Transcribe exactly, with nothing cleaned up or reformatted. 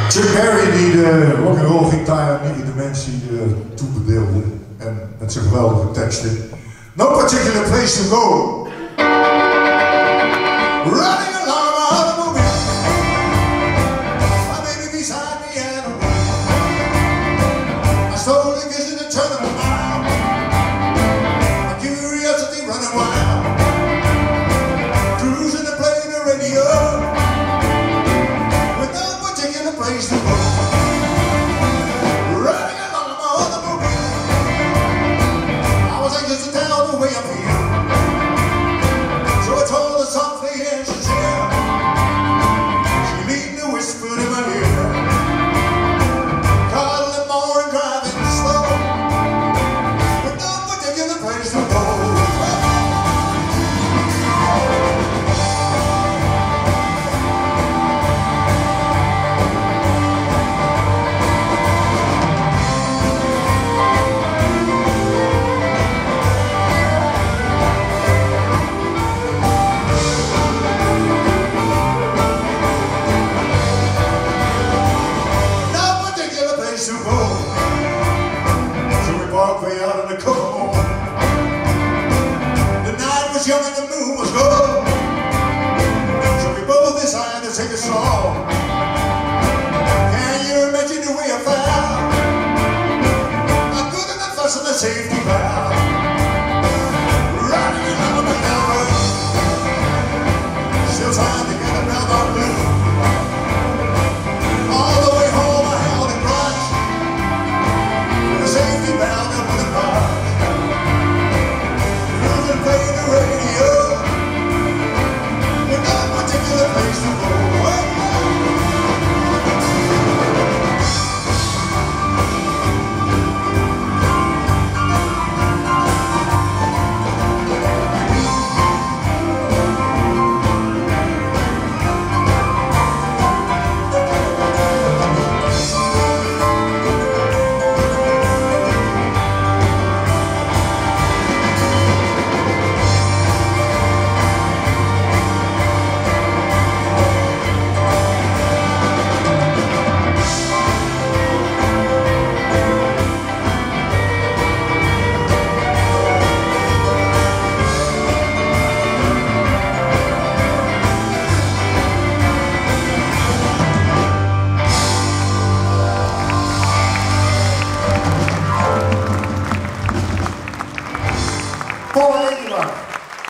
Chuck Berry die de rock'n'roll gitaar aan nieuwe dimensie uh, toebedeelde. En met zijn geweldige teksten. No particular place to go. Running along my automobile. My baby beside me and a I slowly kiss it and turn it around. My curiosity running wild. Cruising and playing the radio. With no particular place to go.